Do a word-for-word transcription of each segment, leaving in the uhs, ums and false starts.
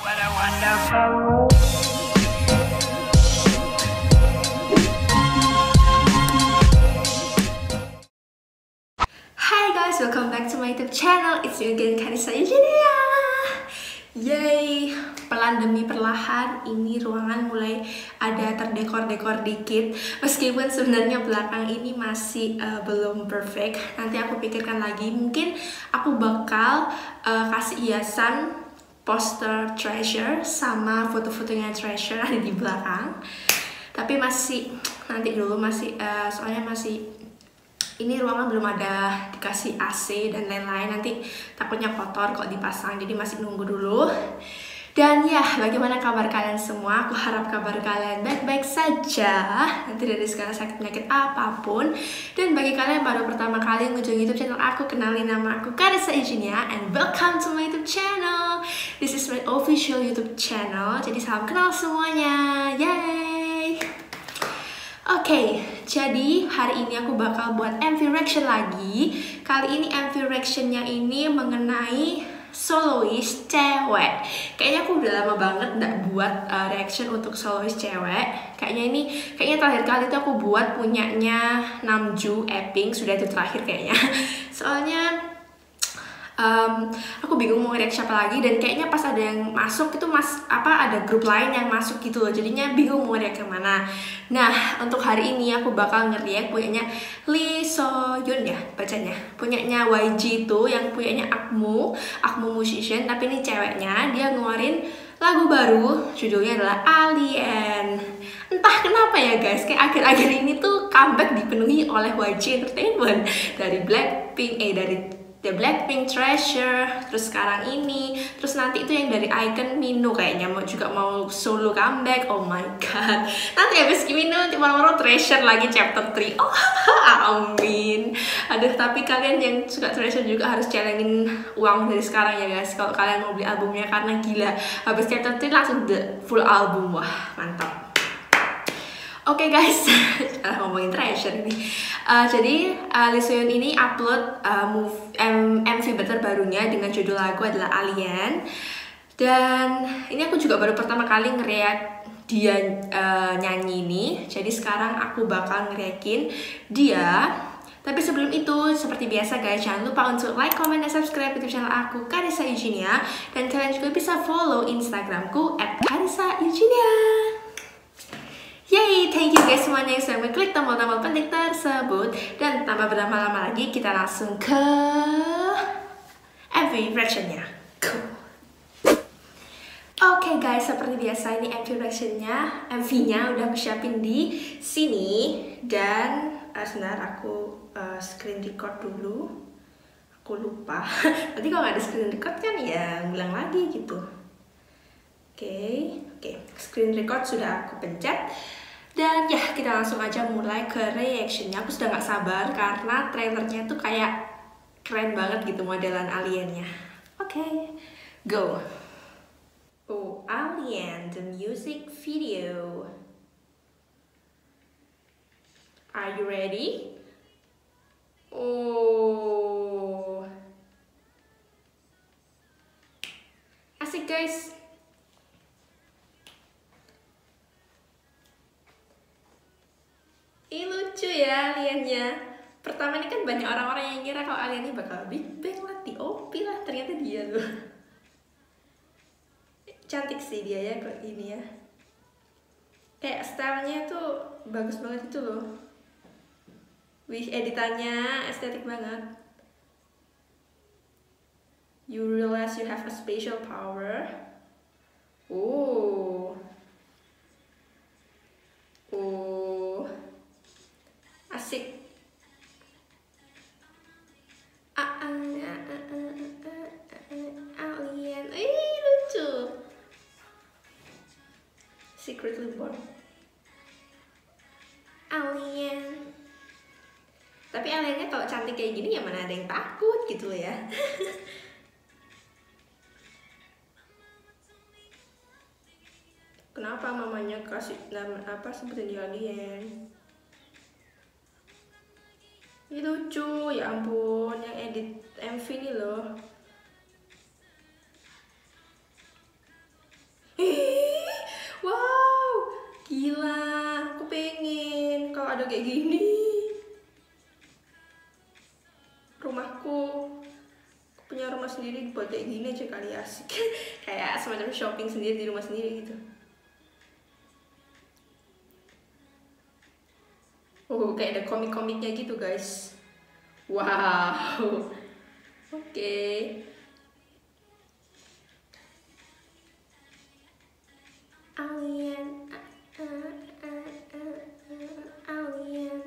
What a wonderful. Hi guys, welcome back to my YouTube channel. It's me again, Karissa Eugenia. Yay, pelan demi perlahan ini ruangan mulai ada terdekor-dekor dikit. Meskipun sebenarnya belakang ini masih uh, belum perfect. Nanti aku pikirkan lagi. Mungkin aku bakal uh, kasih hiasan poster Treasure sama foto-fotonya Treasure ada di belakang. Tapi masih nanti dulu masih uh, soalnya masih ini ruangan belum ada dikasih A C dan lain-lain, nanti takutnya kotor kok dipasang, jadi masih nunggu dulu. Dan ya, bagaimana kabar kalian semua? Aku harap kabar kalian baik-baik saja, nanti dari sekarang sakit penyakit apapun. Dan bagi kalian yang baru pertama kali ngunjung YouTube channel aku, kenalin nama aku Karissa Eugenia and welcome to my YouTube channel. This is my official YouTube channel, jadi salam kenal semuanya. Yay! Oke, okay, jadi hari ini aku bakal buat M V reaction lagi. Kali ini M V reactionnya ini mengenai soloist cewek. Kayaknya aku udah lama banget gak buat uh, reaction untuk soloist cewek. Kayaknya ini, kayaknya terakhir kali itu aku buat punyanya Namju Epping. Sudah itu terakhir kayaknya. Soalnya Um, aku bingung mau react siapa lagi, dan kayaknya pas ada yang masuk itu mas apa ada grup lain yang masuk gitu loh, jadinya bingung mau react yang mana. Nah, untuk hari ini aku bakal nge-react punyanya Lee So Yoon ya bacanya, punyanya Y G itu, yang punyanya Akmu Akmu Musician, tapi ini ceweknya. Dia ngeluarin lagu baru, judulnya adalah Alien. Entah kenapa ya guys, kayak akhir-akhir ini tuh comeback dipenuhi oleh Y G Entertainment, dari Blackpink eh dari The Blackpink Treasure, terus sekarang ini, terus nanti itu yang dari Icon Mino kayaknya mau juga mau solo comeback. Oh my god, nanti habis Mino nanti malam-malam Treasure lagi chapter tiga. Oh amin. Aduh, tapi kalian yang suka Treasure juga harus celengin uang dari sekarang ya guys, kalau kalian mau beli albumnya, karena gila habis chapter tiga langsung the full album. Wah mantap. Oke okay guys, ngomongin Treasure ini. Uh, jadi uh, Lee So Yoon ini upload uh, move, M V terbarunya dengan judul lagu adalah Alien. Dan ini aku juga baru pertama kali nge-react dia uh, nyanyi ini. Jadi sekarang aku bakal nge-reactin dia. Tapi sebelum itu, seperti biasa guys, jangan lupa untuk like, comment, dan subscribe YouTube channel aku, Karissa Eugenia. Dan kalian juga bisa follow Instagramku at Karissa Eugenia. Yay, thank you guys semuanya yang sudah mengklik tombol-tombol penting tersebut. Dan tanpa berlama-lama lagi, kita langsung ke M V reactionnya. Cool. Oke okay guys, seperti biasa ini M V reactionnya, M V-nya udah aku siapin di sini. Dan uh, sebentar aku uh, screen record dulu. Aku lupa. Nanti kalau nggak ada screen record kan ya ngulang lagi gitu. Oke, okay, oke, okay. Screen record sudah aku pencet. Dan ya, kita langsung aja mulai ke reactionnya. Aku sudah gak sabar karena trailernya tuh kayak keren banget gitu modelan aliennya. Oke, okay, go. Oh, Alien, the music video. Are you ready? Oh, asik guys. Ini lucu ya aliennya. Pertama ini kan banyak orang-orang yang kira kalau alien ini bakal Big Bang lah, T O P lah, ternyata dia loh. Cantik sih dia ya kok ini ya. Kayak stylenya tuh bagus banget itu loh. Wih, editannya estetik banget. You realize you have a special power. Oh. Oh. Asik. Ah, ah, ah, ah, ah, ah, ah, alien. Ih, lucu. Secretly born. Alien. Tapi aliennya kalau cantik kayak gini ya mana ada yang takut gitu loh ya. Kenapa mamanya kasih nama apa sebutin dia alien? Ini lucu, ya ampun, yang edit M V ini loh. ada kayak gini. Rumahku, aku punya rumah sendiri buat kayak gini aja kali, asik. Kayak semacam shopping sendiri di rumah sendiri gitu. Oh, kayak ada komik-komiknya gitu guys. Wow. Oke. Okay. Alien, uh, uh, uh, uh, uh, alien.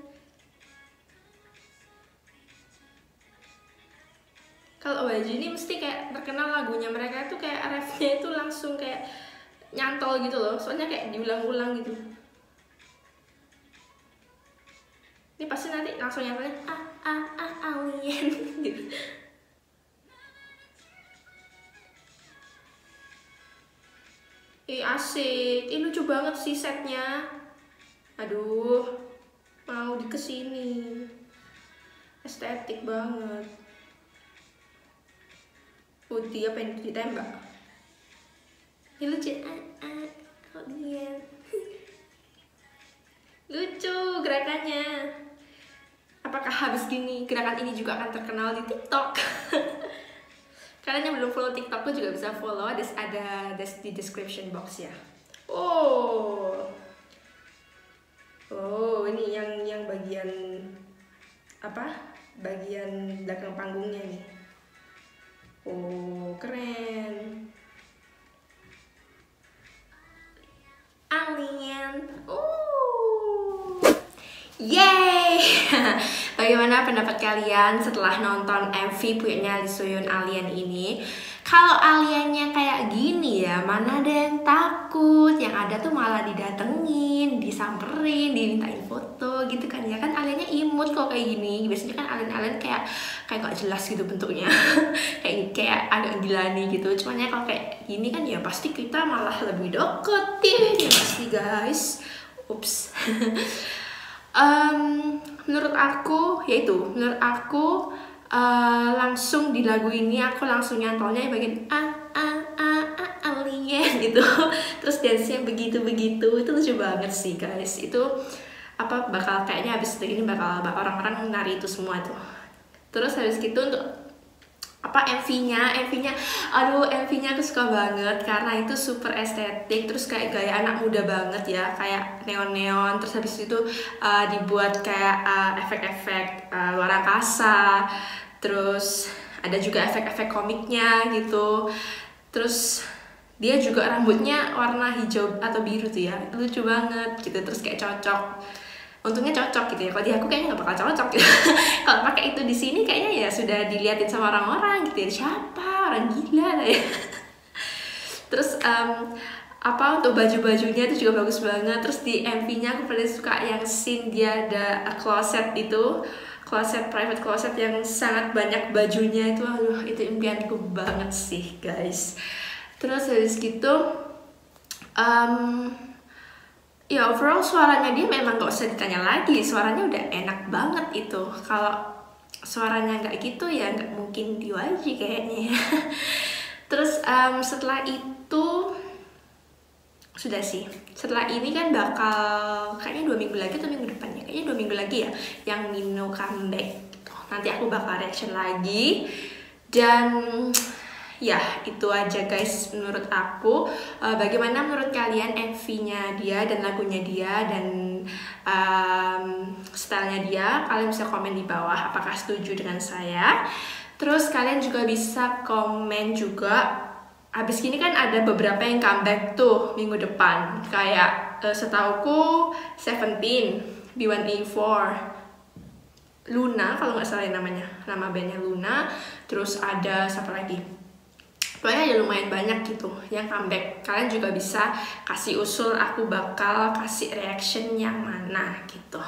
Kalau baju ini mesti kayak terkenal lagunya mereka tuh kayak refnya itu langsung kayak nyantol gitu loh. Soalnya kayak diulang-ulang gitu. Ini pasti nanti langsung nyantolnya ah ah ah alien gitu. Ih asik, ini lucu banget sih setnya. Aduh, mau di kesini, estetik banget. Putih apa yang ditembak? Ini lucu, ah ah alien. Lucu gerakannya. Apakah habis gini gerakan ini juga akan terkenal di TikTok? Kalian yang belum follow TikTokku juga bisa follow, ada ada di description box ya. Oh, oh ini yang yang bagian apa? Bagian belakang panggungnya nih. Oh keren. Alien. Oh, yay! Bagaimana pendapat kalian setelah nonton M V punyanya Lee So-yeon Alien ini? Kalau aliennya kayak gini ya, mana ada yang takut, yang ada tuh malah didatengin, disamperin, dimintain foto gitu kan ya. Kan aliennya imut kok kayak gini. Biasanya kan alien-alien kayak kayak gak jelas gitu bentuknya. kayak kayak agak gila nih gitu. Cuman ya kalau kayak gini kan ya pasti kita malah lebih deketin ya pasti guys. Ups. um, menurut aku yaitu menurut aku uh, langsung di lagu ini aku langsung nyantolnya bagian ah ah ah ah alien gitu. Terus dance-nya begitu-begitu, itu lucu banget sih guys. Itu apa bakal kayaknya habis ini bakal orang-orang nari itu semua tuh. Terus habis gitu untuk apa M V-nya, M V-nya, aduh M V-nya aku suka banget karena itu super estetik, terus kayak gaya anak muda banget ya, kayak neon-neon, terus habis itu uh, dibuat kayak uh, efek-efek uh, luar angkasa, terus ada juga efek-efek komiknya gitu, terus dia juga rambutnya warna hijau atau biru tuh ya, lucu banget gitu, terus kayak cocok. Untungnya cocok gitu ya. Kalau di aku kayaknya nggak bakal cocok gitu. Kalau pakai itu di sini kayaknya ya sudah diliatin sama orang-orang gitu ya. Siapa orang gila lah ya. Terus um, apa untuk baju-bajunya itu juga bagus banget. Terus di M V-nya aku paling suka yang scene dia ada closet itu, closet private closet yang sangat banyak bajunya itu. Aduh, itu impianku banget sih guys. Terus habis gitu. Um, Ya overall suaranya dia memang gak usah ditanya lagi, suaranya udah enak banget itu. Kalau suaranya nggak gitu ya nggak mungkin di Y G kayaknya ya. Terus um, setelah itu sudah sih. Setelah ini kan bakal kayaknya dua minggu lagi atau minggu depannya, kayaknya dua minggu lagi ya yang Nino comeback. Gitu. Nanti aku bakal reaction lagi dan ya itu aja guys menurut aku. Uh, bagaimana menurut kalian M V-nya dia dan lagunya dia dan um, stylenya dia? Kalian bisa komen di bawah apakah setuju dengan saya. Terus kalian juga bisa komen juga, habis gini kan ada beberapa yang comeback tuh minggu depan, kayak uh, setauku Seventeen, B one A four, Luna kalau nggak salah namanya, nama bandnya Luna. Terus ada siapa lagi? Pokoknya ada lumayan banyak gitu yang comeback. Kalian juga bisa kasih usul, aku bakal kasih reaction yang mana gitu.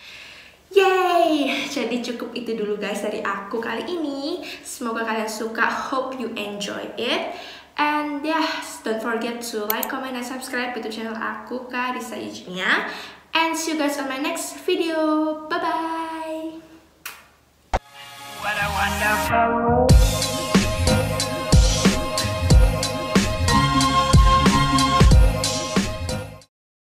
Yay! Jadi cukup itu dulu guys dari aku kali ini. Semoga kalian suka, hope you enjoy it. And yeah, don't forget to like, comment, and subscribe to channel aku, Karissa Eugenia. And see you guys on my next video. Bye-bye! What a wonderful